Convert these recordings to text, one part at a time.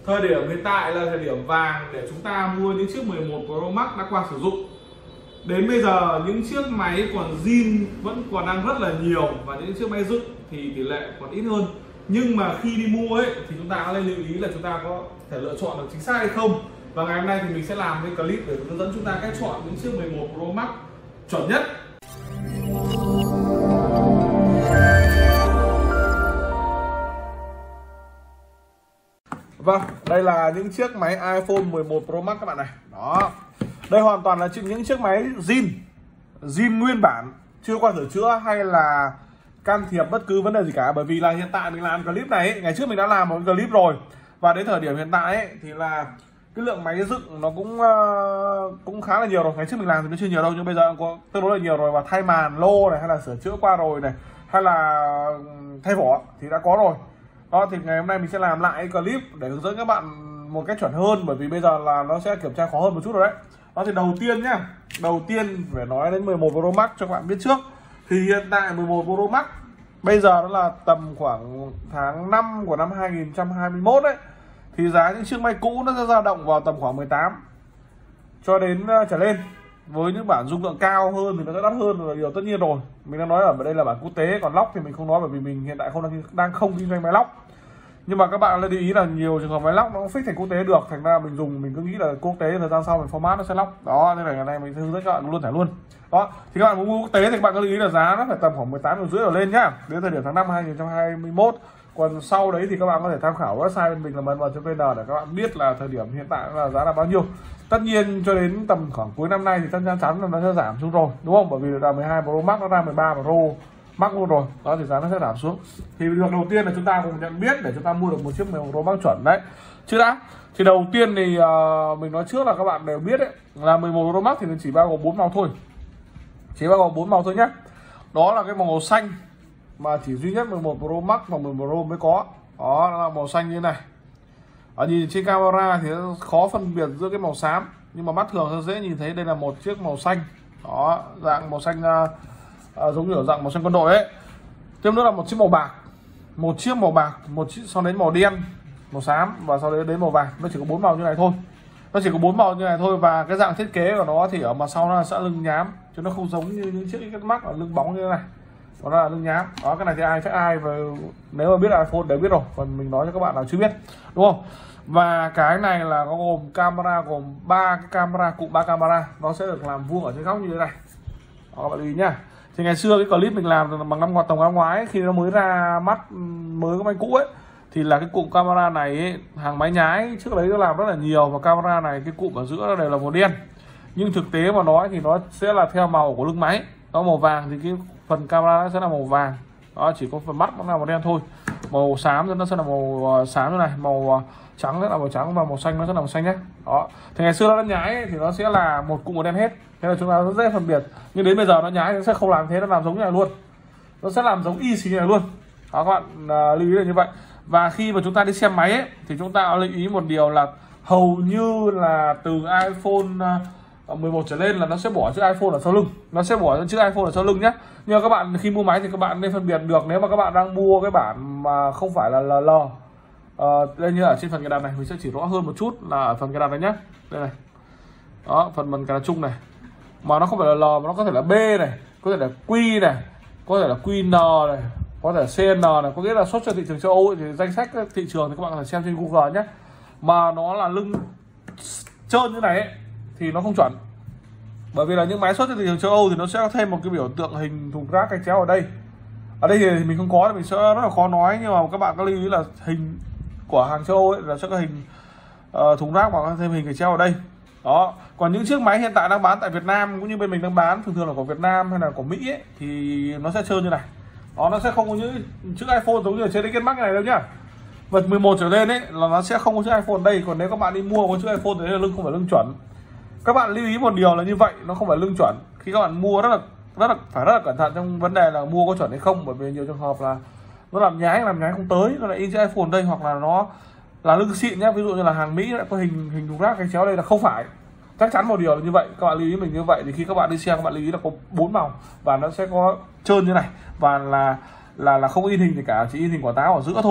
Thời điểm hiện tại là thời điểm vàng để chúng ta mua những chiếc 11 Pro Max đã qua sử dụng. Đến bây giờ những chiếc máy còn zin vẫn còn đang rất là nhiều, và những chiếc máy dựng thì tỷ lệ còn ít hơn. Nhưng mà khi đi mua ấy thì chúng ta nên lưu ý là chúng ta có thể lựa chọn được chính xác hay không. Và ngày hôm nay thì mình sẽ làm cái clip để hướng dẫn chúng ta cách chọn những chiếc 11 Pro Max chuẩn nhất. Vâng, đây là những chiếc máy iPhone 11 Pro Max các bạn này. Đó. Đây hoàn toàn là những chiếc máy zin nguyên bản, chưa qua sửa chữa hay là can thiệp bất cứ vấn đề gì cả. Bởi vì là hiện tại mình làm clip này ấy, ngày trước mình đã làm một clip rồi, và đến thời điểm hiện tại ấy, thì là cái lượng máy dựng nó cũng khá là nhiều rồi. Ngày trước mình làm thì nó chưa nhiều đâu, nhưng bây giờ có tương đối là nhiều rồi. Và thay màn lô này, hay là sửa chữa qua rồi này, hay là thay vỏ thì đã có rồi. Đó, thì ngày hôm nay mình sẽ làm lại clip để hướng dẫn các bạn một cách chuẩn hơn, bởi vì bây giờ là nó sẽ kiểm tra khó hơn một chút rồi đấy. Đó, thì đầu tiên nhá, đầu tiên phải nói đến 11 Pro Max cho các bạn biết trước. Thì hiện tại 11 Pro Max bây giờ nó là tầm khoảng tháng 5 của năm 2021 đấy, thì giá những chiếc máy cũ nó sẽ dao động vào tầm khoảng 18 cho đến trở lên. Với những bản dung lượng cao hơn thì nó sẽ đắt hơn là điều tất nhiên rồi. Mình đang nói ở đây là bản quốc tế, còn lóc thì mình không nói, bởi vì mình hiện tại đang không kinh doanh máy lóc. Nhưng mà các bạn lưu ý là nhiều trường hợp máy lóc nó không fix thành quốc tế được, thành ra mình cứ nghĩ là quốc tế, thời gian sau mình format nó sẽ lóc. Đó, nên là ngày nay mình hướng dẫn các bạn luôn thẻ luôn. Đó, thì các bạn muốn mua quốc tế thì các bạn có lưu ý là giá nó phải tầm khoảng 18,5 triệu trở lên nhá, đến thời điểm tháng 5 2021. Còn sau đấy thì các bạn có thể tham khảo website bên mình là mn.vn để các bạn biết là thời điểm hiện tại là giá là bao nhiêu. Tất nhiên cho đến tầm khoảng cuối năm nay thì chắc chắn là nó sẽ giảm xuống rồi, đúng không? Bởi vì là 12 Pro Max nó ra 13 Pro Max luôn rồi. Đó, thì giá nó sẽ giảm xuống. Thì việc đầu tiên là chúng ta cùng nhận biết để chúng ta mua được một chiếc 11 Pro Max chuẩn đấy. Chứ đã. Thì đầu tiên thì mình nói trước là các bạn đều biết đấy, là 11 Pro Max thì nó chỉ bao gồm 4 màu thôi. Chỉ bao gồm 4 màu thôi nhé. Đó là cái màu xanh mà chỉ duy nhất 11 Pro Max và 11 Pro mới có. Đó là màu xanh như này. Ở nhìn trên camera thì nó khó phân biệt giữa cái màu xám, nhưng mà mắt thường nó dễ nhìn thấy đây là một chiếc màu xanh. Đó, dạng màu xanh giống như ở dạng màu xanh quân đội ấy. Tiếp nữa là một chiếc màu bạc, một chiếc, sau đến màu đen, màu xám, và sau đấy đến màu vàng. Nó chỉ có 4 màu như này thôi. Nó chỉ có 4 màu như này thôi, và cái dạng thiết kế của nó thì ở mặt sau nó sẽ lưng nhám, chứ nó không giống như những chiếc cái mắt ở lưng bóng như thế này. Đó là lưng nhám. Đó, cái này thì ai và nếu mà biết iPhone đều biết rồi, còn mình nói cho các bạn nào chưa biết, đúng không? Và cái này là có gồm camera, gồm 3 cái camera, cụm 3 camera, nó sẽ được làm vuông ở trên góc như thế này. Đó, các bạn lưu ý nhá. Thì ngày xưa cái clip mình làm bằng năm ngoái khi nó mới ra mắt, mới có máy cũ ấy, thì là cái cụm camera này ấy, hàng máy nhái trước đấy nó làm rất là nhiều, và camera này cái cụm ở giữa nó đều là màu đen. Nhưng thực tế mà nói thì nó sẽ là theo màu của lưng máy. Nó màu vàng thì cái phần camera nó sẽ là màu vàng. Đó, chỉ có phần mắt nó là màu đen thôi. Màu xám nó sẽ là màu xám như này, màu trắng sẽ là màu trắng, và màu xanh nó sẽ là màu xanh nhé. Đó, thì ngày xưa nó nhái ấy, thì nó sẽ là một cụm màu đen hết, thế là chúng ta rất dễ phân biệt. Nhưng đến bây giờ nó nhái nó sẽ không làm thế, nó làm giống như này luôn, nó sẽ làm giống y xì như này luôn. Đó, các bạn lưu ý là như vậy. Và khi mà chúng ta đi xem máy ấy, thì chúng ta lưu ý một điều là hầu như là từ iPhone 11 trở lên là nó sẽ bỏ chữ iPhone ở sau lưng, nó sẽ bỏ chữ iPhone ở sau lưng nhé. Nhưng mà các bạn khi mua máy thì các bạn nên phân biệt được, nếu mà các bạn đang mua cái bản mà không phải là LL. Đây như ở trên phần cài đặt này, mình sẽ chỉ rõ hơn một chút là ở phần cài đặt này nhé. Đây này. Đó, phần cài đặt chung này. Mà nó không phải là L, mà nó có thể là B này, có thể là Q này, có thể là QN này, có thể là CN này, có nghĩa là xuất cho thị trường châu Âu ấy, thì danh sách thị trường thì các bạn có thể xem trên Google nhé. Mà nó là lưng trơn như này ấy, thì nó không chuẩn. Bởi vì là những máy xuất trên thị trường châu Âu thì nó sẽ có thêm một cái biểu tượng hình thùng rác gạch chéo ở đây. Ở đây thì mình không có thì mình sẽ rất là khó nói, nhưng mà các bạn có lưu ý là hình của hàng châu Âu ấy là sẽ có hình thùng rác và thêm hình gạch chéo ở đây. Đó, còn những chiếc máy hiện tại đang bán tại Việt Nam cũng như bên mình đang bán, thường thường là của Việt Nam hay là của Mỹ ấy, thì nó sẽ trơn như này. Đó, nó sẽ không có những chữ iPhone giống như ở trên cái mắt này đâu nhá. Vật 11 trở lên ấy là nó sẽ không có chữ iPhone ở đây, còn nếu các bạn đi mua có chữ iPhone thì là lưng không phải lưng chuẩn. Các bạn lưu ý một điều là như vậy, nó không phải lưng chuẩn. Khi các bạn mua phải rất là cẩn thận trong vấn đề là mua có chuẩn hay không, bởi vì nhiều trường hợp là nó làm nhái không tới, nó lại in chữ iPhone đây, hoặc là nó là lưng xịn nhé. Ví dụ như là hàng Mỹ lại có hình thùng rác cái chéo đây là không phải. Chắc chắn một điều là như vậy, các bạn lưu ý mình như vậy. Thì khi các bạn đi xem các bạn lưu ý là có 4 màu và nó sẽ có trơn như này, và là không in hình gì cả, chỉ in hình quả táo ở giữa thôi.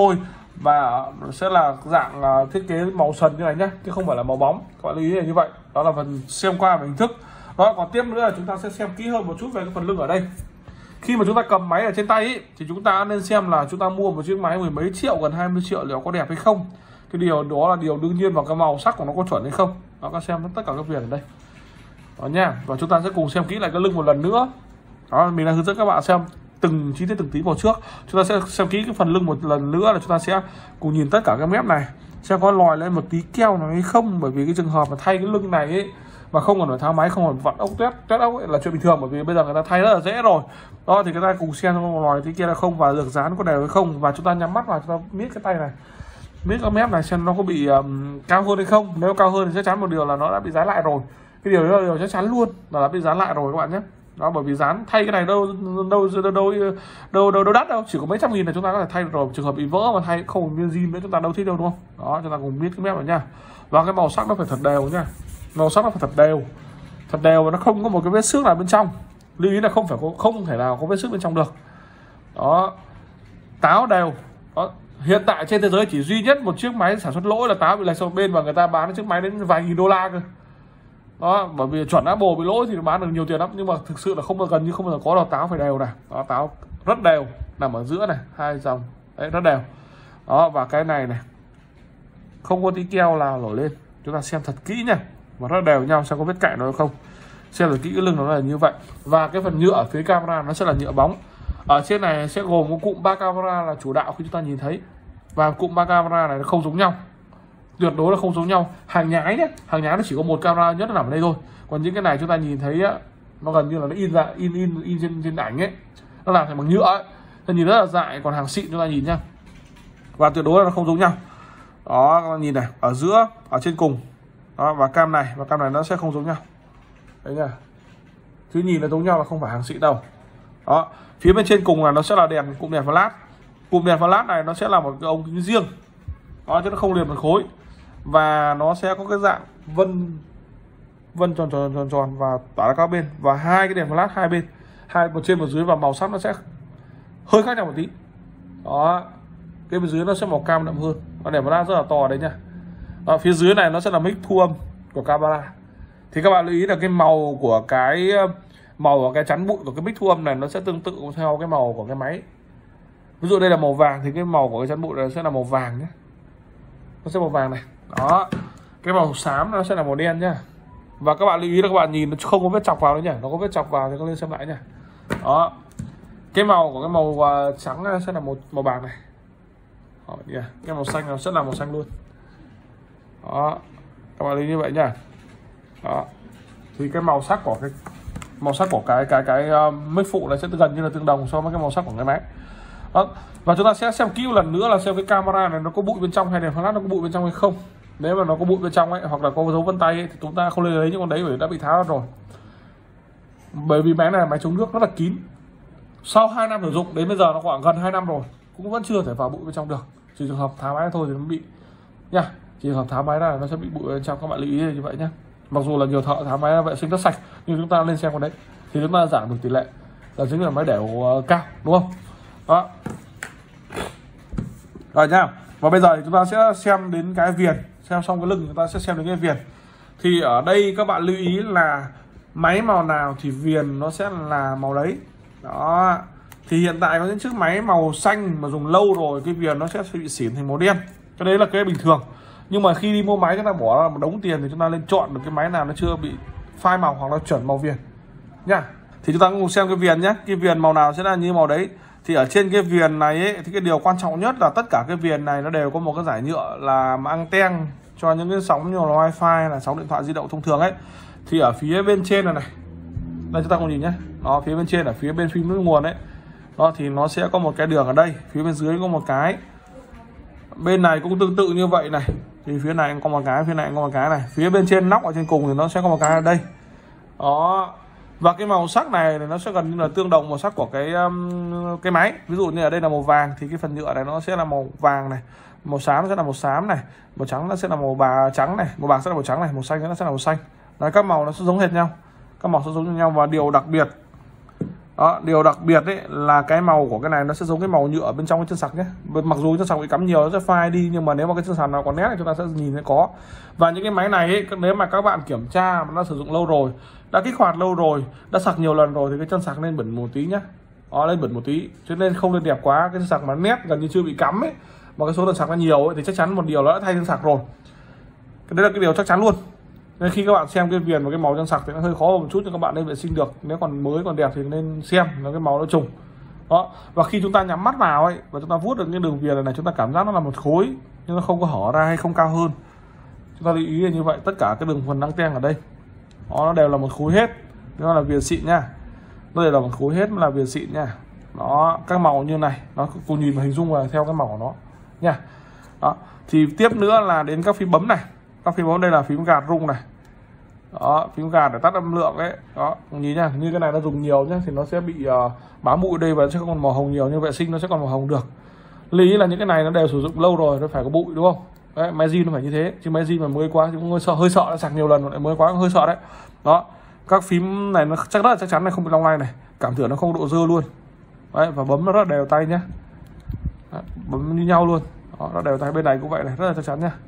và nó sẽ là dạng thiết kế màu sần như này nhé, chứ không phải là màu bóng. Các bạn lưu ý là như vậy. Đó là phần xem qua về hình thức. Đó, còn tiếp nữa là chúng ta sẽ xem kỹ hơn một chút về cái phần lưng ở đây. Khi mà chúng ta cầm máy ở trên tay ý, thì chúng ta nên xem là chúng ta mua một chiếc máy mười mấy triệu, gần 20 triệu liệu có đẹp hay không. Cái điều đó là điều đương nhiên, và cái màu sắc của nó có chuẩn hay không. Đó, các xem tất cả các viền ở đây. Đó nha, và chúng ta sẽ cùng xem kỹ lại cái lưng một lần nữa. Đó, mình đang hướng dẫn các bạn xem từng chi tiết từng tí vào trước. Chúng ta sẽ xem kỹ cái phần lưng một lần nữa, là chúng ta sẽ cùng nhìn tất cả cái mép này xem có lòi lên một tí keo nào hay không. Bởi vì cái trường hợp mà thay cái lưng này ấy, mà không còn phải tháo máy, không còn vặn ốc tét ốc ấy, là chuyện bình thường, bởi vì bây giờ người ta thay rất là dễ rồi. Đó thì chúng ta cùng xem lòi tí kia là không, và được dán có đều hay không. Và chúng ta nhắm mắt vào, chúng ta miết cái tay này, miết cái mép này xem nó có bị cao hơn hay không. Nếu cao hơn thì chắc chắn một điều là nó đã bị dán lại rồi. Cái điều đó là điều chắc chắn luôn, là đã bị dán lại rồi các bạn nhé. Đó, bởi vì dán thay cái này đâu đắt đâu, chỉ có mấy trăm nghìn là chúng ta có thể thay được rồi. Trường hợp bị vỡ mà thay không viên zin nữa chúng ta đâu thích đâu, đúng không? Đó, chúng ta cùng biết cái mép vào nha. Và cái màu sắc nó phải thật đều nha, màu sắc nó phải thật đều và nó không có một cái vết xước nào bên trong. Lưu ý là không thể nào có vết xước bên trong được. Đó, táo đều. Đó, hiện tại trên thế giới chỉ duy nhất một chiếc máy sản xuất lỗi là táo bị lệch sang bên, và người ta bán chiếc máy đến vài nghìn đô la cơ. Đó, bởi vì chuẩn Apple bị lỗi thì nó bán được nhiều tiền lắm, nhưng mà thực sự là gần như không bao giờ có đâu. Táo phải đều này. Đó, táo rất đều, nằm ở giữa này, hai dòng đấy, rất đều. Đó, và cái này này không có tí keo nào nổi lên. Chúng ta xem thật kỹ nha, và rất đều nhau, xem có vết cạnh nó hay không. Xem thật kỹ cái lưng nó là như vậy. Và cái phần nhựa ở phía camera nó sẽ là nhựa bóng. Ở trên này sẽ gồm một cụm 3 camera là chủ đạo khi chúng ta nhìn thấy, và cụm 3 camera này nó không giống nhau, tuyệt đối là không giống nhau. Hàng nhái nhé, hàng nhái nó chỉ có một camera nhất, nó nằm ở đây thôi. Còn những cái này chúng ta nhìn thấy á, nó gần như là nó in ra in trên ảnh ấy, nó làm thành bằng nhựa ấy, nó nhìn rất là dại. Còn hàng xịn chúng ta nhìn nhá, và tuyệt đối là nó không giống nhau. Đó, các bạn nhìn này, ở giữa, ở trên cùng. Đó, và cam này nó sẽ không giống nhau đấy nha, chứ nhìn là giống nhau là không phải hàng xịn đâu. Đó, phía bên trên cùng là nó sẽ là cụm đèn flash. Cụm đèn flash này nó sẽ là một cái ống kính riêng. Đó, chứ nó không liền một khối, và nó sẽ có cái dạng vân tròn và tỏa ra các bên, và hai cái đèn flash hai bên, một trên một dưới, và màu sắc nó sẽ hơi khác nhau một tí. Đó, cái bên dưới nó sẽ màu cam đậm hơn, và đèn flash rất là to đấy nha. Ở phía dưới này nó sẽ là mic thu âm của camera. Thì các bạn lưu ý là cái màu của cái chắn bụi của cái mic thu âm này nó sẽ tương tự theo cái màu của cái máy. Ví dụ đây là màu vàng thì cái màu của cái chắn bụi này sẽ là màu vàng nhé, nó sẽ màu vàng này. Đó, cái màu xám nó sẽ là màu đen nhá. Và các bạn lưu ý là các bạn nhìn nó không có vết chọc vào đấy nhá, nó có vết chọc vào thì các lên xem lại nhá. Đó, cái màu của cái màu trắng sẽ là màu bạc này. Đó, cái màu xanh nó sẽ là màu xanh luôn. Đó, các bạn lưu ý như vậy nhá. Đó, thì cái màu sắc của cái mic phụ này sẽ gần như là tương đồng so với cái màu sắc của cái máy. Đó, và chúng ta sẽ xem kỹ một lần nữa là xem cái camera này nó có bụi bên trong hay đèn flash nó có bụi bên trong hay không. Nếu mà nó có bụi bên trong ấy, hoặc là có dấu vân tay ấy, thì chúng ta không nên lấy những con đấy, bởi vì đã bị tháo rồi. Bởi vì máy này là máy chống nước rất là kín. Sau 2 năm sử dụng đến bây giờ nó khoảng gần 2 năm rồi, cũng vẫn chưa thể vào bụi bên trong được. Chỉ trường hợp tháo máy thôi thì nó bị nha. Chỉ trường hợp tháo máy ra nó sẽ bị bụi bên trong, các bạn lưu ý như vậy nhé. Mặc dù là nhiều thợ tháo máy vệ sinh rất sạch, nhưng chúng ta lên xem con đấy thì chúng ta giảm được tỷ lệ là chính là máy đẻo cao, đúng không? Đó. Rồi nha. Và bây giờ thì chúng ta sẽ xem đến cái viền. Xem xong cái lưng chúng ta sẽ xem đến cái viền. Thì ở đây các bạn lưu ý là máy màu nào thì viền nó sẽ là màu đấy. Đó. Thì hiện tại có những chiếc máy màu xanh mà dùng lâu rồi, cái viền nó sẽ bị xỉn thành màu đen. Cái đấy là cái bình thường. Nhưng mà khi đi mua máy chúng ta bỏ ra một đống tiền thì chúng ta nên chọn được cái máy nào nó chưa bị phai màu hoặc là chuẩn màu viền nhá. Thì chúng ta cùng xem cái viền nhé. Cái viền màu nào sẽ là như màu đấy. Thì ở trên cái viền này ấy, thì cái điều quan trọng nhất là tất cả cái viền này nó đều có một cái giải nhựa làm anten cho những cái sóng như là wifi, là sóng điện thoại di động thông thường ấy. Thì ở phía bên trên này đây chúng ta cùng nhìn nhé. Đó, phía bên trên ở phía bên phím nút nguồn ấy, đó thì nó sẽ có một cái đường ở đây, phía bên dưới có một cái, bên này cũng tương tự như vậy này. Thì phía này có một cái, phía này có một cái này, phía bên trên nóc ở trên cùng thì nó sẽ có một cái ở đây. Đó. Và cái màu sắc này thì nó sẽ gần như là tương đồng màu sắc của cái máy. Ví dụ như ở đây là màu vàng thì cái phần nhựa này nó sẽ là màu vàng này, màu xám sẽ là màu xám này, màu trắng nó sẽ là màu trắng này, màu bạc sẽ là màu trắng này, màu xanh nó sẽ là màu xanh. Đấy, các màu nó sẽ giống hệt nhau, các màu sẽ giống như nhau. Và điều đặc biệt Đó, điều đặc biệt ấy là cái màu của cái này nó sẽ giống cái màu nhựa ở bên trong cái chân sạc nhé. Mặc dù chân sạc bị cắm nhiều nó sẽ phai đi, nhưng mà nếu mà cái chân sạc nào còn nét thì chúng ta sẽ nhìn thấy có. Và những cái máy này ấy, nếu mà các bạn kiểm tra mà nó sử dụng lâu rồi, đã kích hoạt lâu rồi, đã sạc nhiều lần rồi thì cái chân sạc nên bẩn một tí nhá. Đó, lên bẩn một tí, cho nên không nên đẹp quá. Cái chân sạc mà nét gần như chưa bị cắm ấy, mà cái số lần sạc nó nhiều ấy, thì chắc chắn một điều nó đã thay chân sạc rồi. Cái đấy là cái điều chắc chắn luôn. Nên khi các bạn xem cái viền và cái màu chân sạc thì nó hơi khó một chút, nhưng các bạn nên vệ sinh được. Nếu còn mới còn đẹp thì nên xem nó cái màu nó trùng. Đó, và khi chúng ta nhắm mắt vào ấy và chúng ta vuốt được cái đường viền này, chúng ta cảm giác nó là một khối nhưng nó không có hở ra hay không cao hơn. Chúng ta lưu ý là như vậy, tất cả cái đường phần đăng ten ở đây đó, nó đều là một khối hết, nó là viền xịn nha. Nó đều là một khối hết, nó là viền xịn nha. Đó, các màu như này nó cùng nhìn và hình dung là theo cái màu của nó nha. Đó, thì tiếp nữa là đến các phím bấm này. Các phím bấm đây là phím gạt rung này. Đó, phím gạt để tắt âm lượng đấy. Đó, nhìn nha, như cái này nó dùng nhiều nhá thì nó sẽ bị bám bụi đây và sẽ còn màu hồng nhiều, nhưng vệ sinh nó sẽ còn màu hồng được. Lưu ý là những cái này nó đều sử dụng lâu rồi, nó phải có bụi đúng không? Đấy, máy zin nó phải như thế, chứ máy zin mà mới quá chúng hơi sợ nó sạc nhiều lần mới quá hơi sợ đấy. Đó, các phím này nó chắc rất là chắc chắn này không bị long lay này, cảm tưởng nó không độ dơ luôn. Đấy, và bấm nó rất là đều tay nhá. Đấy, bấm như nhau luôn. Đó, nó đều tay, bên này cũng vậy này, rất là chắc chắn nhá.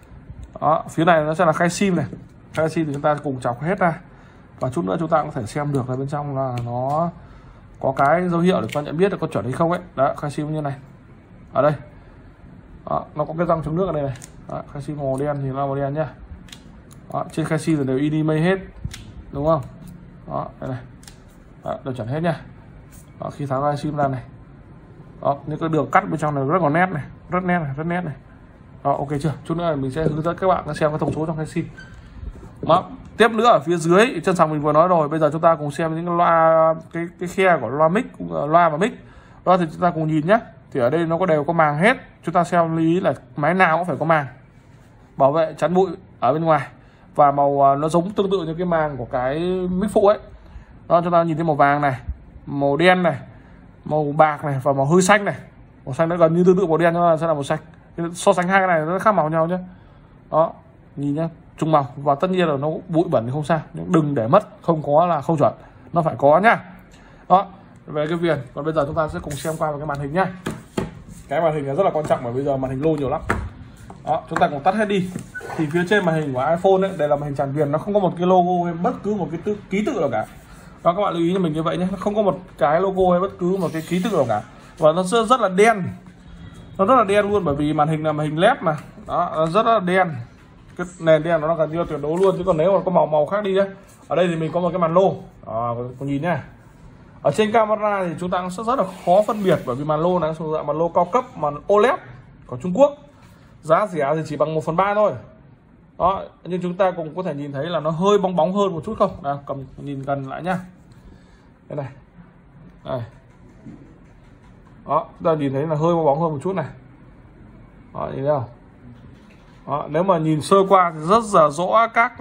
Đó, phía này nó sẽ là khai sim này. Khai sim thì chúng ta cùng chọc hết ra. Và chút nữa chúng ta cũng có thể xem được là bên trong là nó có cái dấu hiệu để con nhận biết là có chuẩn hay không ấy. Đó, khai sim như này. Ở đây. Đó, nó có cái răng chống nước ở đây này. Đó, khai sim màu đen thì là màu đen nhá. Đó, trên khai sim thì đều IDMA hết. Đúng không? Đó, đây này. Đó, đều chuẩn hết nhá. Đó, khi tháo khai sim ra này. Đó, những cái đường cắt bên trong này rất là nét này, rất nét này, rất nét này. Đó, ok chưa? Chút nữa mình sẽ hướng dẫn các bạn xem cái thông số trong khai sim. Đó, tiếp nữa ở phía dưới chân sạc mình vừa nói rồi, bây giờ chúng ta cùng xem những cái loa, cái khe của loa mic, loa và mic. Đó thì chúng ta cùng nhìn nhé. Thì ở đây nó có đều có màng hết. Chúng ta xem lưu ý là máy nào cũng phải có màng bảo vệ chắn bụi ở bên ngoài, và màu nó giống tương tự như cái màng của cái mic phụ ấy. Đó, chúng ta nhìn thấy màu vàng này, màu đen này, màu bạc này và màu hơi xanh này. Màu xanh nó gần như tương tự màu đen, nó sẽ là màu xanh. So sánh hai cái này nó khác màu nhau nhé. Đó, nhìn nhá, trùng màu. Và tất nhiên là nó bụi bẩn thì không sao, nhưng đừng để mất, không có là không chuẩn, nó phải có nhá. Đó, về cái viền. Còn bây giờ chúng ta sẽ cùng xem qua vào cái màn hình nhá. Cái màn hình là rất là quan trọng, bởi bây giờ màn hình lô nhiều lắm. Đó, chúng ta cùng tắt hết đi. Thì phía trên màn hình của iPhone ấy, đây là màn hình tràn viền, nó không có một cái logo hay bất cứ một cái ký tự nào cả. Đó, các bạn lưu ý cho mình như vậy nhé, nó không có một cái logo hay bất cứ một cái ký tự nào cả. Và nó rất là đen. Nó rất là đen luôn, bởi vì màn hình là màn hình LED mà. Đó, nó rất là đen. Cái nền đen nó gần như tuyệt đối luôn, chứ còn nếu mà có màu khác đi nhé. Ở đây thì mình có một cái màn lô. Đó, con nhìn nhá. Ở trên camera thì chúng ta sẽ rất là khó phân biệt, bởi vì màn lô này là màn lô cao cấp, màn OLED của Trung Quốc. Giá rẻ thì chỉ bằng 1/3 thôi. Đó, nhưng chúng ta cũng có thể nhìn thấy là nó hơi bóng bóng hơn một chút không? Nào, cầm nhìn gần lại nhá. Đây này. Đây. Đó, chúng ta nhìn thấy là hơi bóng hơn một chút này. Đó, nhìn thấy không? Đó, nếu mà nhìn sơ qua thì rất là rõ các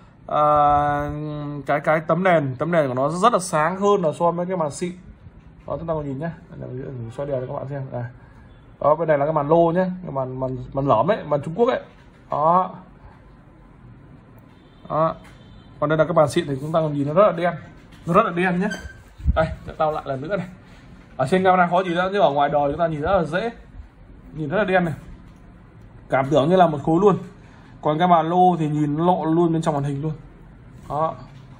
cái tấm nền của nó rất là sáng hơn là so với cái màn xịn. Đó, chúng ta cùng nhìn nhé, xoay đều cho các bạn xem. Đây. Đó, bên này là cái màn lô nhé, cái màn lõm ấy, màn Trung Quốc ấy. Đó. Đó. Còn đây là cái màn xịn thì chúng ta cùng nhìn nó rất là đen, nó rất là đen nhé. Đây, để tao lại lần nữa này. Ở trên camera khó nhìn ra, nhưng ở ngoài đời chúng ta nhìn rất là dễ, nhìn rất là đen này, cảm tưởng như là một khối luôn. Còn cái màn lô thì nhìn lộ luôn bên trong màn hình luôn. Đó.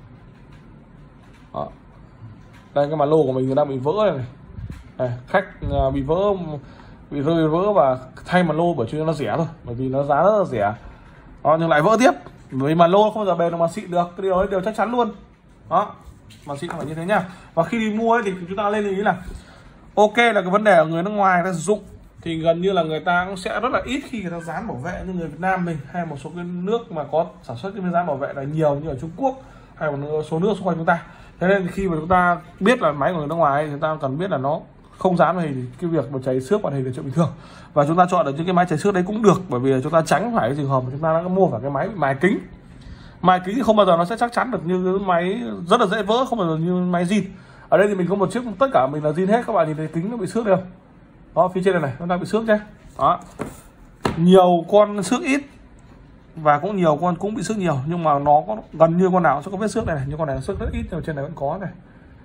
Đó. Đây, cái màn lô của mình đang bị vỡ này. Đây, khách bị rơi vỡ và thay màn lô bởi vì nó rẻ thôi, bởi vì nó giá rất là rẻ. Đó, nhưng lại vỡ tiếp, bởi vì màn lô không bao giờ bền được màn xịn được, cái điều đấy đều chắc chắn luôn. Đó, màn xịn phải như thế nhá. Và khi đi mua ấy, thì chúng ta lên lưu ý là ok là cái vấn đề ở người nước ngoài người ta sử dụng thì gần như là người ta cũng sẽ rất là ít khi người ta dán bảo vệ như người Việt Nam mình, hay một số cái nước mà có sản xuất cái dán bảo vệ là nhiều như ở Trung Quốc hay một số nước xung quanh chúng ta. Thế nên khi mà chúng ta biết là máy của người nước ngoài ấy, chúng ta cần biết là nó không dán màn hình thì cái việc mà cháy xước màn hình là chuyện bình thường. Và chúng ta chọn được những cái máy cháy xước đấy cũng được, bởi vì chúng ta tránh phải cái trường hợp mà chúng ta đã mua phải cái máy bị mài kính. Mài kính thì không bao giờ nó sẽ chắc chắn được như cái máy rất là dễ vỡ, không bao giờ như máy zin. Ở đây thì mình có một chiếc tất cả mình là zin hết, các bạn nhìn thấy kính nó bị xước được không? Đó, phía trên này nó đang bị xước nhé. Đó, nhiều con xước ít và cũng nhiều con cũng bị xước nhiều, nhưng mà nó có gần như con nào sẽ có vết xước này, nhưng con này xước rất ít, nhưng trên này vẫn có này.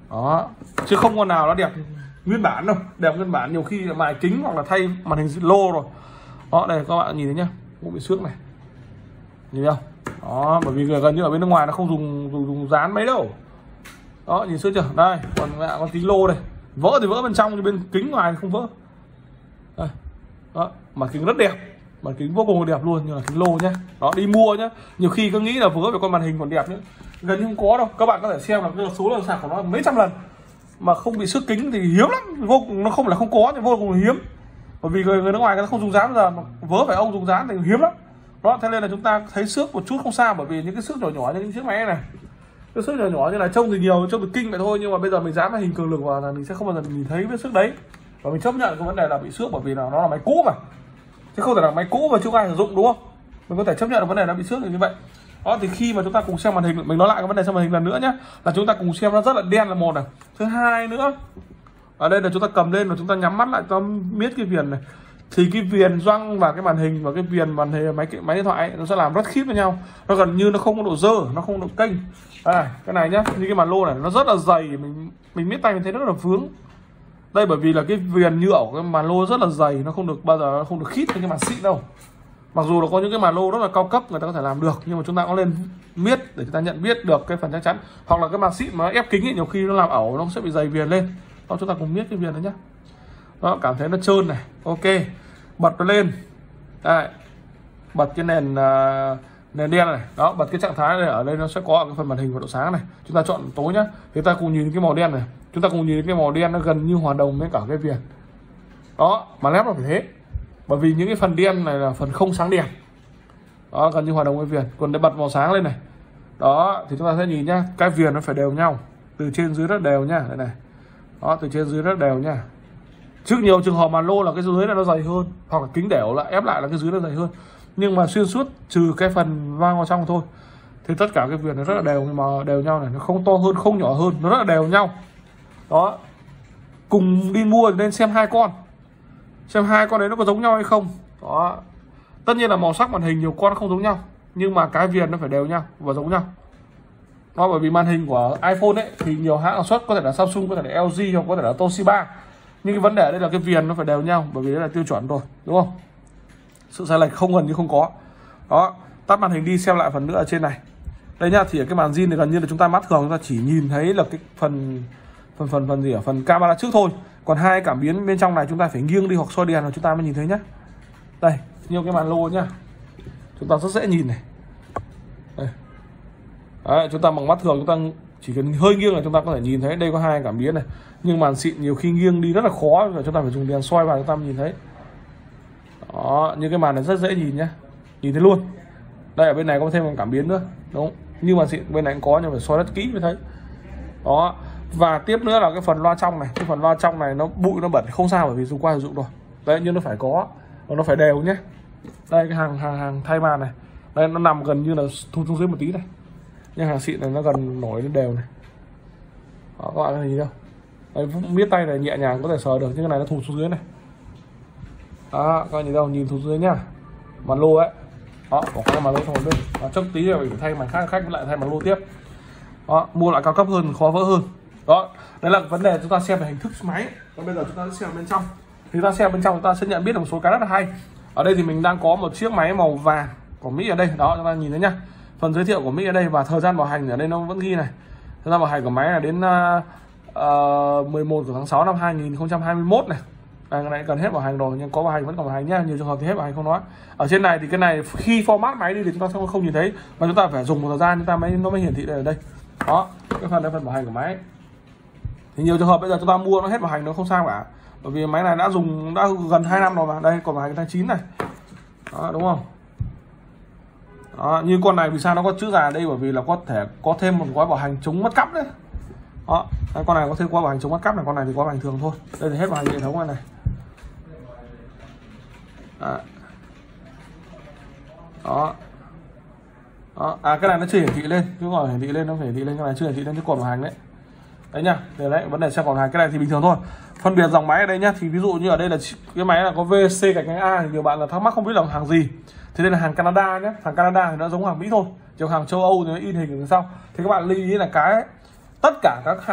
Đó, chứ không con nào nó đẹp nguyên bản đâu. Đẹp nguyên bản nhiều khi là mài kính hoặc là thay màn hình lô rồi. Đó, đây các bạn nhìn thấy nhá, cũng bị xước này, nhìn thấy không? Đó, bởi vì gần như ở bên nước ngoài nó không dùng dán mấy đâu. Đó, nhìn xước chưa? Đây, còn kính lô đây, vỡ thì vỡ bên trong nhưng bên kính ngoài thì không vỡ. Đây. Đó, màn kính rất đẹp, màn kính vô cùng đẹp luôn, như là kính lô nhá. Đó, đi mua nhá, nhiều khi cứ nghĩ là vớ về con màn hình còn đẹp nữa, gần như không có đâu. Các bạn có thể xem là cái số lần sạc của nó mấy trăm lần mà không bị xước kính thì hiếm lắm, vô cùng, nó không là không có nhưng vô cùng hiếm. Bởi vì người nước ngoài người ta không dùng dán giờ, mà vớ phải ông dùng dán thì hiếm lắm. Đó, thế nên là chúng ta thấy xước một chút không sao, bởi vì những cái xước nhỏ nhỏ như những chiếc máy này, cái xước nhỏ nhỏ như là trông thì nhiều, trông thì kinh vậy thôi, nhưng mà bây giờ mình dán màn hình cường lực vào là mình sẽ không bao giờ nhìn thấy cái xước đấy, và mình chấp nhận cái vấn đề là bị xước, bởi vì là nó là máy cũ mà, chứ không thể là máy cũ mà chưa ai sử dụng, đúng không? Mình có thể chấp nhận được vấn đề nó bị xước như vậy. Đó, thì khi mà chúng ta cùng xem màn hình, mình nói lại cái vấn đề xem màn hình lần nữa nhé, là chúng ta cùng xem nó rất là đen là một này. Thứ hai nữa, ở đây là chúng ta cầm lên và chúng ta nhắm mắt lại, chúng ta miết cái viền này, thì cái viền gioăng và cái màn hình và cái viền màn hình máy điện thoại ấy, nó sẽ làm rất khít với nhau, nó gần như nó không có độ dơ, nó không có độ kênh. Đây, cái này nhá, như cái màn lô này nó rất là dày, mình miết tay mình thấy rất là vướng. Đây, bởi vì là cái viền nhựa của cái màn lô rất là dày, nó không được bao giờ nó không được khít với cái màn xịn đâu. Mặc dù là có những cái màn lô rất là cao cấp người ta có thể làm được, nhưng mà chúng ta có lên miết để chúng ta nhận biết được cái phần chắc chắn. Hoặc là cái màn xịn mà nó ép kính ấy, nhiều khi nó làm ẩu, nó sẽ bị dày viền lên. Đó, chúng ta cùng miết cái viền đấy nhá. Đó, cảm thấy nó trơn này, ok, bật nó lên. Đây, bật cái nền đen này, đó, bật cái trạng thái này, ở đây nó sẽ có cái phần màn hình và độ sáng này. Chúng ta chọn tối nhá, thì ta cùng nhìn cái màu đen này, chúng ta cùng nhìn cái màu đen nó gần như hòa đồng với cả cái viền. Đó, mà lép nó phải thế, bởi vì những cái phần đen này là phần không sáng đèn. Đó, gần như hòa đồng với viền. Còn để bật màu sáng lên này, đó, thì chúng ta sẽ nhìn nhá, cái viền nó phải đều nhau, từ trên dưới rất đều nhá, đây này. Đó, từ trên dưới rất đều nhá. Trước nhiều trường hợp màn lô là cái dưới này nó dày hơn, hoặc là kính đẻo lại ép lại là cái dưới nó dày hơn, nhưng mà xuyên suốt trừ cái phần vang vào trong thôi thì tất cả cái viền nó rất là đều, mà đều nhau này, nó không to hơn không nhỏ hơn, nó rất là đều nhau. Đó, cùng đi mua nên xem hai con, xem hai con đấy nó có giống nhau hay không. Đó, tất nhiên là màu sắc màn hình nhiều con không giống nhau, nhưng mà cái viền nó phải đều nhau và giống nhau. Đó, bởi vì màn hình của iPhone ấy thì nhiều hãng sản xuất, có thể là Samsung, có thể là LG, hoặc có thể là Toshiba, nhưng cái vấn đề ở đây là cái viền nó phải đều nhau, bởi vì đây là tiêu chuẩn rồi, đúng không? Sự sai lệch không gần như không có. Đó, tắt màn hình đi xem lại phần nữa ở trên này. Đây nhá, thì ở cái màn zin thì gần như là chúng ta mắt thường chúng ta chỉ nhìn thấy là cái phần gì ở phần camera trước thôi. Còn hai cảm biến bên trong này chúng ta phải nghiêng đi hoặc soi đèn là chúng ta mới nhìn thấy nhá. Đây, như cái màn lô nhá, chúng ta rất dễ nhìn này. Đây. Đấy, chúng ta bằng mắt thường chúng ta chỉ cần hơi nghiêng là chúng ta có thể nhìn thấy đây có hai cảm biến này. Nhưng màn xịn nhiều khi nghiêng đi rất là khó, và chúng ta phải dùng đèn soi vào chúng ta mới nhìn thấy. Đó, như cái màn này rất dễ nhìn nhá, nhìn thấy luôn. Đây, ở bên này có thêm một cảm biến nữa, đúng không? Nhưng mà xịn bên này cũng có, nhưng phải soi rất kỹ mới thấy. Đó, và tiếp nữa là cái phần loa trong này, cái phần loa trong này nó bụi nó bẩn không sao, bởi vì dùng qua sử dụng rồi. Đấy, nhưng nó phải có và nó phải đều nhé. Đây, cái hàng thay màn này, đây nó nằm gần như là thun xuống dưới một tí này, nhưng hàng xịn này nó gần nổi lên đều này. Đó, các bạn thấy gì đâu? Đấy, miết tay này nhẹ nhàng có thể sờ được, nhưng cái này nó thụt xuống dưới này. Đó, các bạn nhìn đâu, nhìn thụt dưới nhá, màn lô ấy. Đó, bỏ cái màn lô sang một bên. Đó, trước tí rồi phải thay màn khác, khách lại thay màn lô tiếp. Đó, mua lại cao cấp hơn, khó vỡ hơn. Đó, đấy là vấn đề chúng ta xem về hình thức máy. Còn bây giờ chúng ta sẽ xem bên trong. Thì chúng ta xem bên trong chúng ta sẽ nhận biết được một số cái rất là hay. Ở đây thì mình đang có một chiếc máy màu vàng của Mỹ ở đây. Đó, chúng ta nhìn thấy nhá. Phần giới thiệu của Mỹ ở đây và thời gian bảo hành ở đây nó vẫn ghi này. Thời gian bảo hành của máy là đến 11 của tháng 6 năm 2021 này. Cái này cần hết bảo hành rồi, nhưng có bảo hành vẫn còn bảo hành nhá. Nhiều trường hợp thì hết bảo hành không nói. Ở trên này thì cái này khi format máy đi thì chúng ta không nhìn thấy, mà chúng ta phải dùng một thời gian chúng ta nó mới hiển thị đây ở đây. Đó, cái phần đây phần bảo hành của máy. Thì nhiều trường hợp bây giờ chúng ta mua nó hết bảo hành nó không sao cả, bởi vì máy này đã dùng đã gần 2 năm rồi mà. Đây còn bảo hành tháng 9 này. Đó, đúng không? Đó, như con này vì sao nó có chữ già đây, bởi vì là có thể có thêm một gói bảo hành chống mất cắp đấy. Đó, con này có thêm gói bảo hành chống mất cắp này, con này thì gói bảo hành thường thôi. Đây thì hết bảo hành hệ thống này này. Đó. Đó. À, cái này nó chưa hiển thị lên, cứ gọi hiển thị lên, nó phải hiển thị lên, cái này chưa hiển thị lên cái cột bảo hành đấy. Đấy nhá, đấy vấn đề xem còn hàng, cái này thì bình thường thôi. Phân biệt dòng máy ở đây nhá, thì ví dụ như ở đây là cái máy là có VC gạch ngang A, thì nhiều bạn là thắc mắc không biết là hàng gì. Thì đây là hàng Canada nhé, hàng Canada thì nó giống hàng Mỹ thôi, chứ hàng châu Âu thì nó in hình ở sau. Thì các bạn lưu ý là tất cả các hãng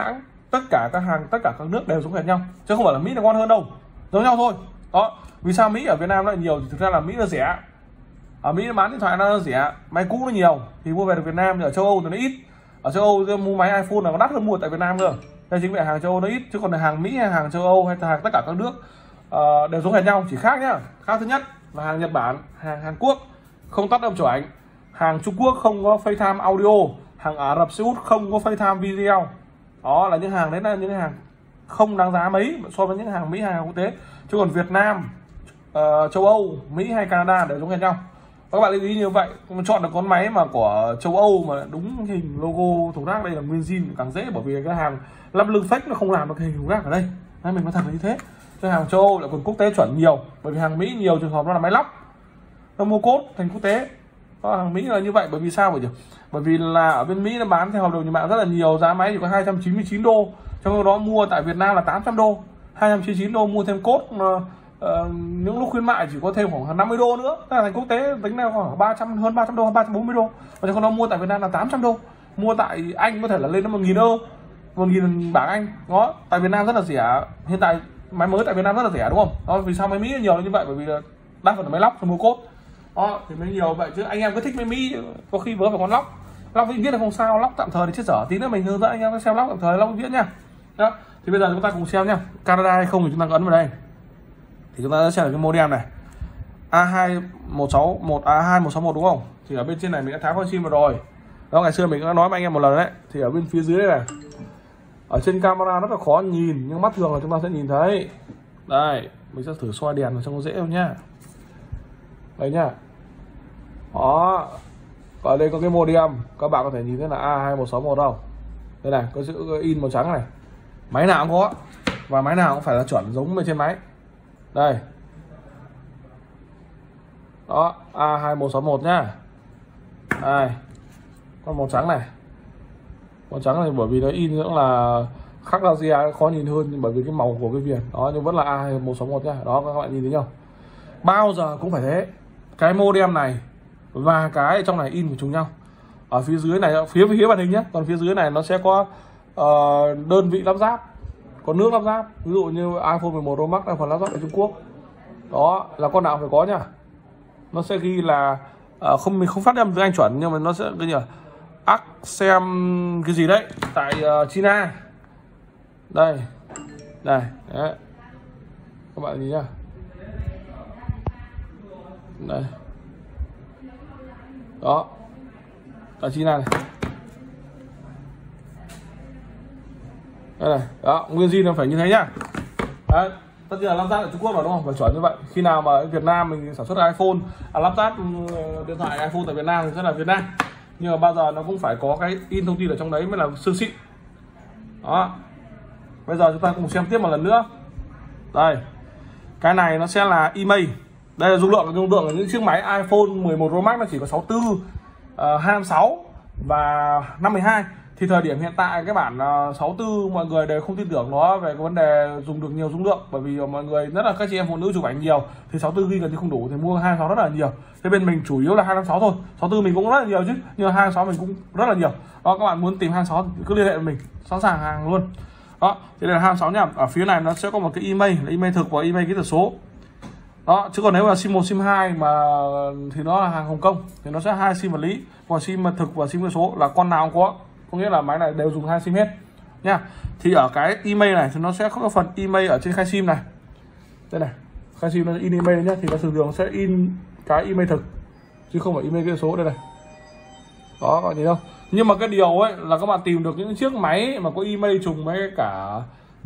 tất cả các nước đều giống hệt nhau, chứ không phải là Mỹ là ngon hơn đâu, giống nhau thôi. Đó, vì sao Mỹ ở Việt Nam lại nhiều? Thì thực ra là Mỹ nó rẻ, ở Mỹ nó bán điện thoại nó rẻ, máy cũ nó nhiều thì mua về được Việt Nam, ở châu Âu thì nó ít. Ở châu Âu mua máy iPhone là nó đắt hơn mua tại Việt Nam cơ, nên chính vì hàng châu Âu nó ít, chứ còn là hàng Mỹ hay hàng châu Âu hay là hàng tất cả các nước đều giống hệt nhau, chỉ khác nhá. Khác thứ nhất là hàng Nhật Bản, hàng Hàn Quốc không tắt âm chuẩn ảnh, hàng Trung Quốc không có FaceTime audio, hàng Ả Rập Xê Út không có FaceTime video. Đó là những hàng, đấy là những hàng không đáng giá mấy so với những hàng Mỹ hay hàng quốc tế. Chứ còn Việt Nam, châu Âu, Mỹ hay Canada đều giống hệt nhau. Các bạn lưu ý như vậy, chọn được con máy mà của châu Âu mà đúng hình logo thùng rác đây là nguyên zin càng dễ, bởi vì cái hàng lắp lưng fake nó không làm được hình thùng rác ở đây. Nên mình nói thật là như thế. Cho hàng châu Âu lại còn quốc tế chuẩn nhiều, bởi vì hàng Mỹ nhiều trường hợp nó là máy lắp, nó mua cốt thành quốc tế. Hàng Mỹ là như vậy, bởi vì sao vậy nhỉ? Bởi vì là ở bên Mỹ nó bán theo hợp đồng nhà mạng rất là nhiều, giá máy chỉ có 299 đô, trong đó mua tại Việt Nam là 800 đô, 299 đô mua thêm cốt. Những lúc khuyến mại chỉ có thêm khoảng 50 đô nữa, là thành quốc tế tính là khoảng 300, hơn 300 đô, 340 đô. Và còn nó mua tại Việt Nam là 800 đô, mua tại Anh có thể là lên đến 1.000 đô, 1.000 bảng Anh. Đó, tại Việt Nam rất là rẻ, hiện tại máy mới tại Việt Nam rất là rẻ đúng không? Đó, vì sao máy Mỹ nhiều như vậy? Bởi vì là đa phần là máy lóc cho mua cốt. Đó, thì mới nhiều vậy, chứ anh em cứ thích máy Mỹ có khi vớ phải con lóc vĩnh viễn là không sao, lóc tạm thời thì chết dở, tí nữa mình hướng dẫn anh em xem lóc tạm thời, lóc vĩnh viễn nha. Đó, thì bây giờ chúng ta cùng xem nhá, Canada hay không thì chúng ta ấn vào đây thì chúng ta sẽ xem được cái modem này A2161, A2161 đúng không? Thì ở bên trên này mình đã tháo con sim vào rồi. Đó, ngày xưa mình đã nói với anh em một lần đấy. Thì ở bên phía dưới này, ở trên camera rất là khó nhìn, nhưng mắt thường là chúng ta sẽ nhìn thấy. Đây, mình sẽ thử soi đèn cho nó dễ không nhá. Đây nhá. Đó. Ở đây có cái modem, các bạn có thể nhìn thấy là A2161 đâu. Đây này, có chữ in màu trắng này. Máy nào cũng có, và máy nào cũng phải là chuẩn giống bên trên máy. Đây. Đó, A2161 nhá. Đây. Con màu trắng này. Màu trắng này bởi vì nó in cũng là khắc Asia khó nhìn hơn, bởi vì cái màu của cái viền. Đó, nhưng vẫn là A2161 nhá. Đó, các bạn nhìn thấy không? Bao giờ cũng phải thế. Cái modem này và cái trong này in của chúng nhau. Ở phía dưới này, phía màn hình nhé. Còn phía dưới này nó sẽ có đơn vị lắp ráp, có nước lắp ráp. Ví dụ như iPhone 11 Pro Max là phần lắp ráp ở Trung Quốc. Đó là con nào phải có nhá. Nó sẽ ghi là mình không phát âm tiếng Anh chuẩn, nhưng mà nó sẽ cái gì xem cái gì đấy tại China. Đây. Đây, đấy. Các bạn nhìn nhá. Đây. Đó. Tại China này. Đây này, đó, nguyên zin nó phải như thế nhá. Đấy, tất nhiên là lắp ráp ở Trung Quốc rồi đúng không? Phải chuẩn như vậy. Khi nào mà ở Việt Nam mình sản xuất iPhone, lắp ráp điện thoại iPhone tại Việt Nam thì sẽ là Việt Nam. Nhưng mà bao giờ nó cũng phải có cái in thông tin ở trong đấy mới là xương xịn. Đó. Bây giờ chúng ta cùng xem tiếp một lần nữa. Đây. Cái này nó sẽ là email. Đây là dung lượng của những chiếc máy iPhone 11 Pro Max nó chỉ có 64, 26 và 52. Thì thời điểm hiện tại cái bản 64 mọi người đều không tin tưởng nó về cái vấn đề dùng được nhiều dung lượng, bởi vì mọi người rất là các chị em phụ nữ chụp ảnh nhiều thì 64 GB gần như không đủ, thì mua 26 rất là nhiều. Thế bên mình chủ yếu là 256 thôi. 64 mình cũng rất là nhiều chứ, nhưng mà 256 mình cũng rất là nhiều. Đó, các bạn muốn tìm 256 thì cứ liên hệ với mình, sẵn sàng hàng luôn. Đó, thế là 256 nhá. Ở phía này nó sẽ có một cái email, là email thực và email kỹ thuật số. Đó, chứ còn nếu là sim 1, sim 2 mà thì nó là hàng Hồng Kông thì nó sẽ 2 sim vật lý, còn sim thực và sim kỹ thuật số là con nào cũng có nghĩa là máy này đều dùng 2 sim hết nha. Thì ở cái email này thì nó sẽ có phần email ở trên khai sim này. Đây này, khai sim nó in email nhé, thì nó thường sẽ in cái email thực chứ không phải email kỹ thuật số đây này. Đó, các bạn nhìn không? Nhưng mà cái điều ấy là các bạn tìm được những chiếc máy mà có email trùng với cả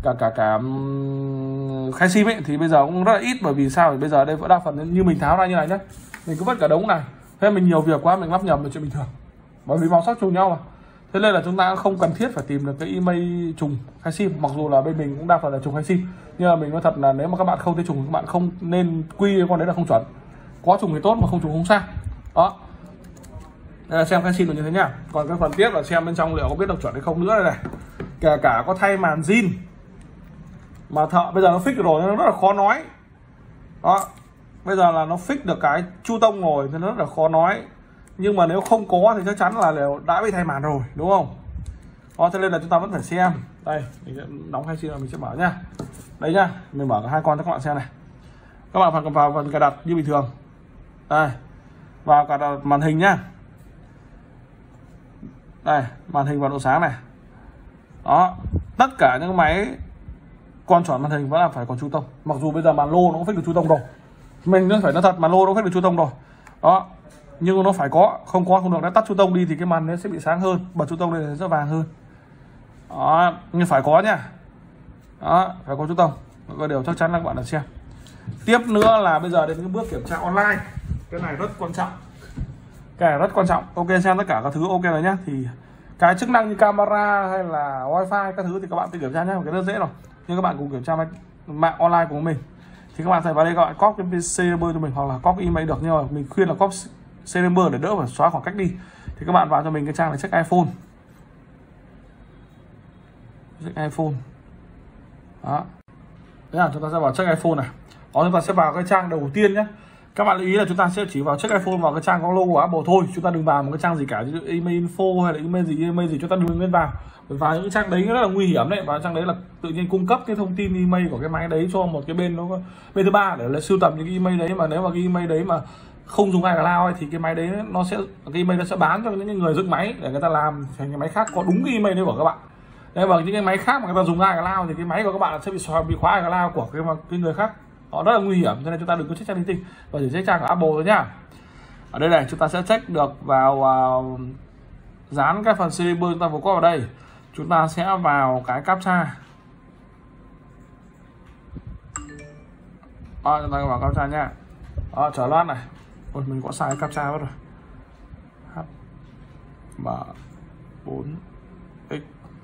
khai sim ấy thì bây giờ cũng rất là ít, bởi vì sao? Thì bây giờ đây vẫn đa phần như mình tháo ra như này nhá, mình cứ vứt cả đống này, thế mình nhiều việc quá mình lắp nhầm là chuyện bình thường, bởi vì màu sắc trùng nhau mà. Thế nên là chúng ta không cần thiết phải tìm được cái email trùng khai sim, mặc dù là bên mình cũng đa phần là trùng khai sim, nhưng mà mình nói thật là nếu mà các bạn không thấy trùng các bạn không nên quy con đấy là không chuẩn. Có trùng thì tốt mà không trùng không sao. Đó. Đây là xem khai sim là như thế nhá. Còn cái phần tiếp là xem bên trong liệu có biết được chuẩn hay không nữa đây này. Kể cả có thay màn zin mà thợ bây giờ nó fix được rồi, nó rất là khó nói. Đó, bây giờ là nó fix được cái chu tông rồi thì nó rất là khó nói, nhưng mà nếu không có thì chắc chắn là đã bị thay màn rồi đúng không? Đó, cho nên là chúng ta vẫn phải xem. Đây mình sẽ đóng hay chưa, mình sẽ mở nhá. Đấy nhá, mình mở cả hai con cho các bạn xem này. Các bạn phải vào phần cài đặt như bình thường. Đây, vào cài đặt màn hình nhá. Đây, màn hình và độ sáng này. Đó, tất cả những máy con chọn màn hình vẫn là phải có chu tông. Mặc dù bây giờ màn lô nó cũng fix được chu tông rồi. Mình nó phải nói thật, màn lô nó fix được chu tông rồi. Đó, nhưng nó phải có, không có không được. Nó tắt chu tông đi thì cái màn nó sẽ bị sáng hơn, bật chu tông lên sẽ vàng hơn. Đó, nhưng phải có nhá. Đó, phải có chu tông. Có điều chắc chắn là các bạn đã xem. Tiếp nữa là bây giờ đến cái bước kiểm tra online. Cái này rất quan trọng. Cái này rất quan trọng. Ok, xem tất cả các thứ ok rồi nhá. Thì cái chức năng như camera hay là wifi các thứ thì các bạn tự kiểm tra nhé, cái rất dễ rồi. Nhưng các bạn cùng kiểm tra mạng online của mình thì các bạn phải vào đây, các bạn copy cái serial cho mình hoặc là copy email được, nhưng mà mình khuyên là copy serial để đỡ phải xóa khoảng cách đi. Thì các bạn vào cho mình cái trang này, check iPhone. Check iPhone. Đó. Thế là chúng ta sẽ vào check iPhone này. Đó, chúng ta sẽ vào cái trang đầu tiên nhé. Các bạn lưu ý là chúng ta sẽ chỉ vào check iPhone vào cái trang có logo của Apple thôi, chúng ta đừng vào một cái trang gì cả, như email info hay là email gì chúng ta đừng nên vào. Bởi vào những trang đấy rất là nguy hiểm đấy, và trang đấy là tự nhiên cung cấp cái thông tin email của cái máy đấy cho một cái bên bên thứ ba để là sưu tầm những cái email đấy, mà nếu mà cái email đấy mà không dùng iCloud ấy, thì cái máy đấy nó sẽ, cái email nó sẽ bán cho những người dựng máy để người ta làm thành cái máy khác có đúng cái email đấy của các bạn. Đấy, và những cái máy khác mà người ta dùng iCloud thì cái máy của các bạn sẽ bị khóa iCloud của cái người khác. Họ rất là nguy hiểm, cho nên chúng ta đừng có check trang linh tinh và chỉ check trang của Apple thôi nhá. Ở đây này chúng ta sẽ check được vào dán cái phần serial chúng ta vừa có vào đây. Chúng ta sẽ vào cái captcha. Đó, chúng ta vào captcha nha. Đó, trở loát này. Ôi, mình có sai cái captcha mất rồi. H4X.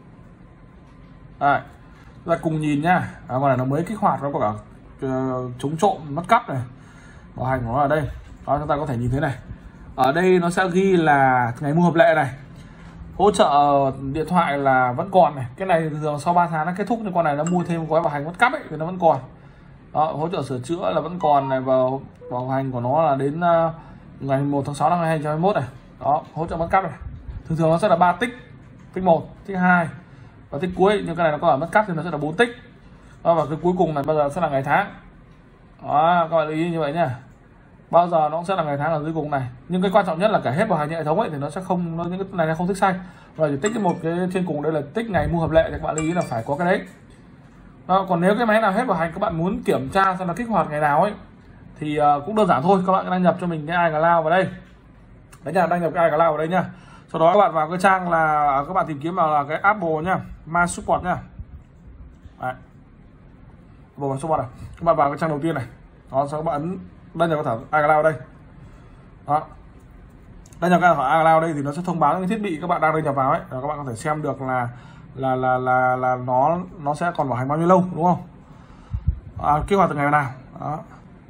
Đây, chúng ta cùng nhìn nhá. Con này nó mới kích hoạt, nó có cả chống trộm mất cắp này, bảo hành của nó ở đây. Đó, chúng ta có thể nhìn thấy này, ở đây nó sẽ ghi là ngày mua hợp lệ này, hỗ trợ điện thoại là vẫn còn này. Cái này thường sau 3 tháng nó kết thúc, nhưng con này nó mua thêm gói bảo hành mất cắp ấy thì nó vẫn còn. Đó, hỗ trợ sửa chữa là vẫn còn này, và bảo hành của nó là đến ngày 1 tháng 6 năm 2021 này. Đó, hỗ trợ mất cắp này, thường nó sẽ là 3 tích, tích 1, tích 2 và tích cuối, nhưng cái này nó có ở mất cắp thì nó sẽ là 4 tích. Đó, và cái cuối cùng này bao giờ sẽ là ngày tháng. Đó, các bạn lưu ý như vậy nhá, bao giờ nó cũng sẽ là ngày tháng ở dưới cùng này. Nhưng cái quan trọng nhất là cả hết bảo hành hệ thống ấy thì nó sẽ không, những cái này nó không tích xanh, và chỉ tích cái một cái trên cùng đây là tích ngày mua hợp lệ, thì các bạn lưu ý là phải có cái đấy. Đó, còn nếu cái máy nào hết bảo hành các bạn muốn kiểm tra xem là kích hoạt ngày nào ấy thì cũng đơn giản thôi, các bạn đăng nhập cho mình cái iCloud vào đây. Đấy nha, đăng nhập cái iCloud vào đây nhá. Sau đó các bạn vào cái trang là các bạn tìm kiếm vào là cái Apple nhá, My Support nhá. Đấy. Rồi số 1 này, các bạn vào cái trang đầu tiên này. Đó, sau các bạn ấn đăng nhập vào iCloud đây. Đó, đăng nhập vào iCloud đây thì nó sẽ thông báo những thiết bị các bạn đang đăng nhập vào ấy, và các bạn có thể xem được là nó sẽ còn bảo hành bao nhiêu lâu, đúng không? Kích hoạt từ ngày nào. Đó,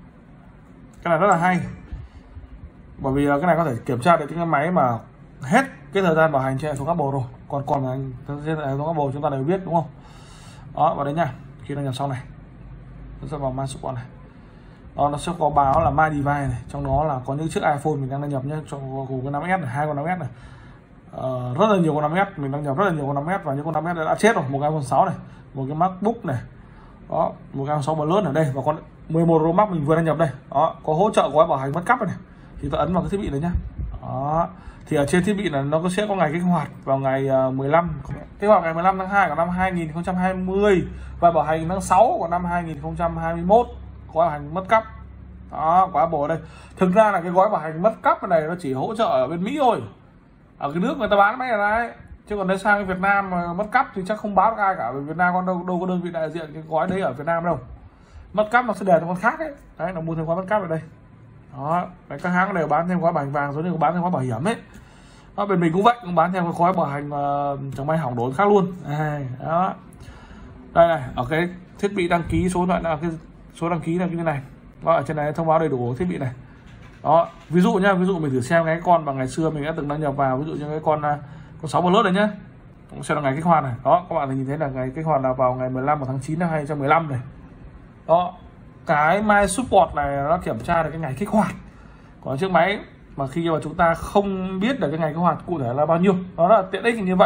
cái này rất là hay, bởi vì cái này có thể kiểm tra được những cái máy mà hết cái thời gian bảo hành trên hệ thống Apple rồi, còn trên hệ thống Apple chúng ta đều biết, đúng không? Đó, vào đấy nha. Khi đăng nhập xong này, nó sẽ vào My Support này. Đó, nó sẽ có báo là My Device này, trong đó là có những chiếc iPhone mình đang đăng nhập nhé, cho gồm cái 5S này, 2 con 5S này, rất là nhiều con 5S, mình đăng nhập rất là nhiều con 5S, và những con 5S đã chết rồi, một cái iPhone 6 này, một cái MacBook này, đó, một cái iPhone 6 Plus ở đây, và con 11 Pro Max mình vừa đăng nhập đây. Đó, có hỗ trợ gói bảo hành mất cắp này, thì ta ấn vào cái thiết bị này nhá. Đó, thì ở trên thiết bị là nó sẽ có ngày kích hoạt vào ngày 15, kích hoạt ngày 15 tháng 2 của năm 2020 và bảo hành tháng 6 của năm 2021, gói bảo hành mất cắp. Đó, của Apple ở đây. Thực ra là cái gói bảo hành mất cắp này nó chỉ hỗ trợ ở bên Mỹ thôi, ở cái nước người ta bán máy này đấy, chứ còn nếu sang Việt Nam mà mất cắp thì chắc không báo được ai cả, vì Việt Nam con đâu có đơn vị đại diện cái gói đấy ở Việt Nam đâu. Mất cắp nó sẽ để cho con khác ấy, đấy, nó mua thêm gói mất cắp ở đây. Đó, đấy, các hãng đều bán thêm gói bảo hành vàng, giống như bán thêm gói bảo hiểm ấy. Đó, bên mình cũng vậy, cũng bán thêm cái gói bảo hành chẳng may hỏng đốn khác luôn. Đó, đây này, ở cái thiết bị đăng ký số điện thoại là cái số đăng ký là như này. Đó, ở trên này thông báo đầy đủ thiết bị này. Đó, ví dụ nhá, ví dụ mình thử xem cái con mà ngày xưa mình đã từng đăng nhập vào, ví dụ như cái con 6 Plus này nhá, cũng sẽ là ngày kích hoạt này. Đó, các bạn nhìn thấy là ngày kích hoạt là vào ngày 15 tháng 9 năm 2015 này. Đó, cái My Support này nó kiểm tra được cái ngày kích hoạt. Còn chiếc máy mà khi mà chúng ta không biết được cái ngày kích hoạt cụ thể là bao nhiêu, đó là tiện ích như vậy.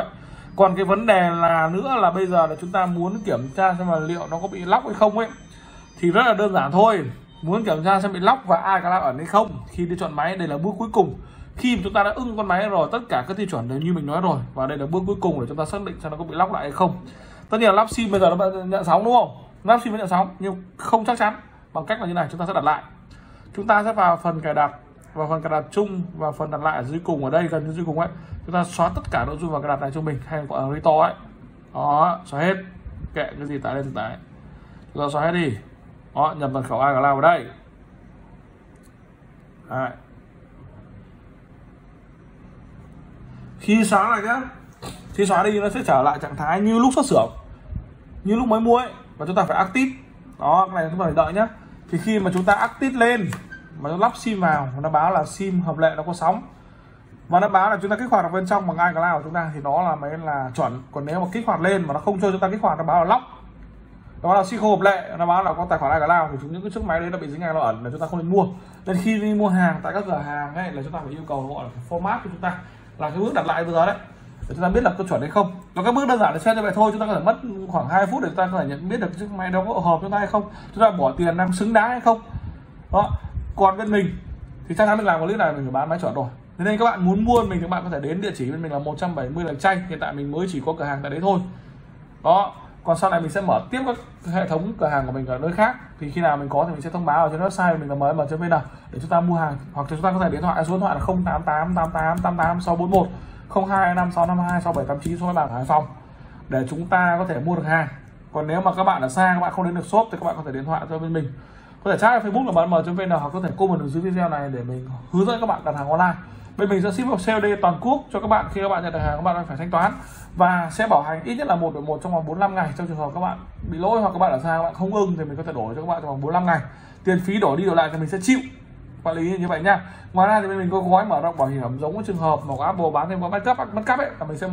Còn cái vấn đề là nữa là bây giờ là chúng ta muốn kiểm tra xem là liệu nó có bị lóc hay không ấy, thì rất là đơn giản thôi. Muốn kiểm tra xem bị lóc và iCloud ẩn hay không, khi đi chọn máy, đây là bước cuối cùng. Khi mà chúng ta đã ưng con máy rồi, tất cả các tiêu chuẩn đều như mình nói rồi, và đây là bước cuối cùng để chúng ta xác định xem nó có bị lóc lại hay không. Tất nhiên là lắp sim bây giờ nó nhận sóng đúng không, lắp sim vẫn nhận sóng nhưng không chắc chắn. Bằng cách là như này, chúng ta sẽ đặt lại, chúng ta sẽ vào phần cài đặt, và phần cài đặt chung và phần đặt lại ở dưới cùng, ở đây gần như dưới cùng ấy, chúng ta xóa tất cả nội dung vào cài đặt này cho mình, hay gọi là restore ấy. Đó, xóa hết, kệ cái gì tải lên thì tải, chúng ta xóa hết đi. Đó, nhập mật khẩu iCloud vào đây. Đấy. Khi xóa lại nhá, khi xóa đi nó sẽ trở lại trạng thái như lúc xuất xưởng, như lúc mới mua ấy, và chúng ta phải active. Đó, cái này chúng ta phải đợi nhá. Thì khi mà chúng ta active lên mà nó lắp sim vào, nó báo là sim hợp lệ, nó có sóng, và nó báo là chúng ta kích hoạt ở bên trong bằng iCloud của chúng ta, thì nó là mới là chuẩn. Còn nếu mà kích hoạt lên mà nó không cho chúng ta kích hoạt, nó báo là lóc, nó báo là sim không hợp lệ, nó báo là có tài khoản iCloud, thì những cái chiếc máy đấy nó bị dính iCloud ẩn, là chúng ta không nên mua. Nên khi đi mua hàng tại các cửa hàng ấy, là chúng ta phải yêu cầu gọi là format của chúng ta, là cái bước đặt lại bây giờ đấy, để chúng ta biết là có chuẩn hay không. Và các bước đơn giản để xem như vậy thôi, chúng ta có thể mất khoảng 2 phút để chúng ta có thể nhận biết được chiếc máy đó có hợp chúng ta hay không, chúng ta bỏ tiền đang xứng đáng hay không. Đó. Còn bên mình thì chắc chắn mình làm một clip này mình phải bán máy chuẩn rồi. Thế nên các bạn muốn mua mình thì các bạn có thể đến địa chỉ bên mình là 170 Lạch Tray. Hiện tại mình mới chỉ có cửa hàng tại đấy thôi. Đó. Còn sau này mình sẽ mở tiếp các hệ thống cửa hàng của mình ở nơi khác. Thì khi nào mình có thì mình sẽ thông báo ở trên website mình là mm.vn để chúng ta mua hàng, hoặc chúng ta có thể điện thoại số điện thoại là 088 88 88 641 0225 652 6789 số bàn ở Hải Phòng để chúng ta có thể mua được hàng. Còn nếu mà các bạn ở xa, các bạn không đến được shop thì các bạn có thể điện thoại cho bên mình, có thể chat ở Facebook là mm.vn, hoặc có thể comment ở dưới video này để mình hướng dẫn các bạn đặt hàng online. Bên mình sẽ ship vào COD toàn quốc cho các bạn. Khi các bạn nhận được hàng, các bạn phải thanh toán và sẽ bảo hành ít nhất là 1/1 trong vòng 45 ngày. Trong trường hợp các bạn bị lỗi hoặc các bạn ở xa, các bạn không ưng thì mình có thể đổi cho các bạn trong vòng 45 ngày. Tiền phí đổi đi đổi lại thì mình sẽ chịu, quản lý như vậy nha. Ngoài ra thì bên mình có gói mở rộng bảo hiểm, giống với trường hợp mà có Apple bán thêm gói mất cắp ấy, là mình sẽ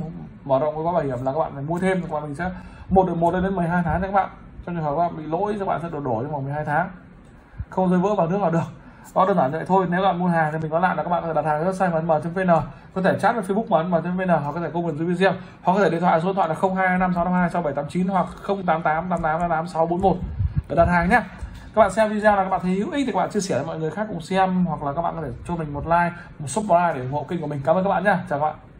mở rộng cái gói bảo hiểm là các bạn phải mua thêm, và mình sẽ 1/1 đến 12 tháng cho các bạn. Trong trường hợp các bạn bị lỗi, các bạn sẽ đổi trong vòng 12 tháng, không rơi vỡ vào nước nào được. Đó, đơn giản vậy thôi. Nếu bạn mua hàng thì mình nói lại là các bạn có thể đặt hàng ở website mm.vn, có thể chat với Facebook mm.vn, hoặc có thể comment dưới video, hoặc có thể điện thoại số điện thoại là 0225 652 6789 hoặc 088 88 88 641 để đặt hàng nhé. Các bạn xem video là các bạn thấy hữu ích thì các bạn chia sẻ với mọi người khác cùng xem, hoặc là các bạn có thể cho mình một like, một subscribe để ủng hộ kênh của mình. Cảm ơn các bạn nhé. Chào các bạn.